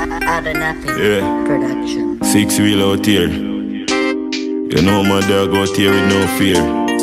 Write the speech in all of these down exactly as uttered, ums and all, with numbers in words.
Abernathy Yeah. Production. Six wheel out here. You know my dog out here with no fear.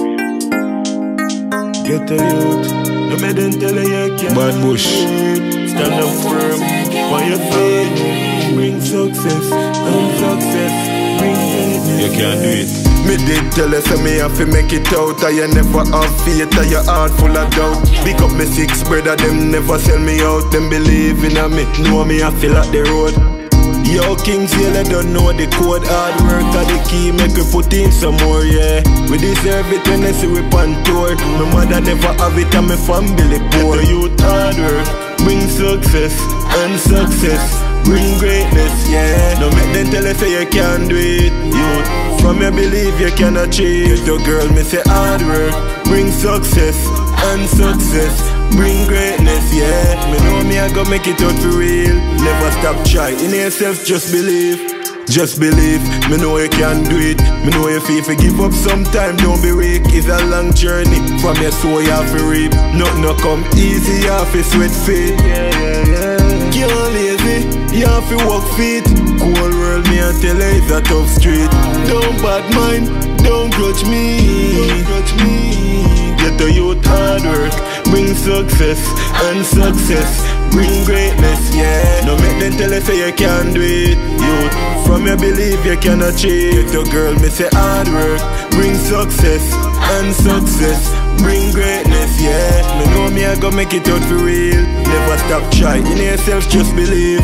Get a youth. No me then tell you you can't. Bad Bush. Stand up firm on your feet. Bring success and success. Bring greatness. You can't do it. Me did tell her say me have to make it out. I never have faith, I your heart full of doubt. Pick up me six brother, them never sell me out. Them believe in me, know me I feel like the road. Yo, Kings, yeah, they don't know the code. Hard work are the key, make we put in some more, yeah. We deserve it when they see we on tour. My mother never have it and my family poor. The youth hard work, bring success and success. Bring greatness, yeah. No make them tell you say you can't do it, youth. From your belief you can achieve. Your girl, me say hard work, bring success and success. Bring greatness, yeah. Me know me I go make it out for real. Never stop try, in yourself just believe. Just believe, me know you can do it. Me know if you give up sometime, don't be weak. It's a long journey, from your soul you have to reap. Nothing no come easy, you have to sweat feet. Yeah, yeah, yeah. Can't lazy, you have to walk feet. Cold world, me I tell you it's a tough street. Don't bad mind, don't grudge me. Don't grudge me. Get the youth hard work, bring success and success. Bring greatness, yeah. No make them tell you say you can't do it, youth. From your belief you can achieve. Your girl, me say hard work, bring success and success. Bring greatness, yeah. Me know me I go make it out for real. Never stop try, in yourself just believe.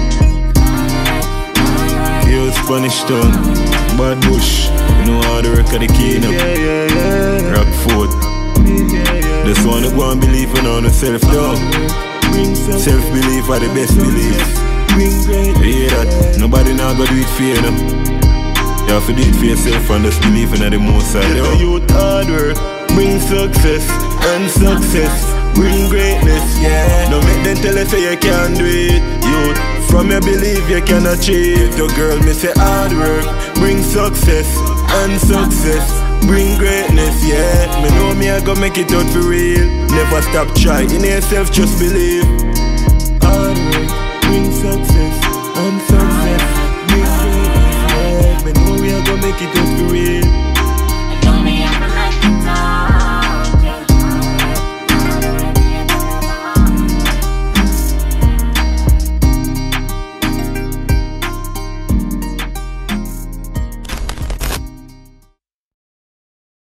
Yo, Spanish Town, Bad Bush. You know how the work of the kingdom. Yeah, yeah, yeah. Rockford. Yeah, yeah. Just wanna go and believe in on yourself, though. Self-belief are the best belief. You hear that? Nobody now go do it for you, no? You have to do it for yourself and just believe in the most side. Get the youth hard work, bring success and success. Bring greatness, yeah. No make them tell you say you can't do it, youth. From your belief you can achieve. Your girl, me say hard work, bring success and success. Bring greatness, yeah. Me know me I go make it out for real. Never stop try, in yourself just believe. Hard work, bring success and success. Bring greatness, yeah. Me know me I go make it out for real.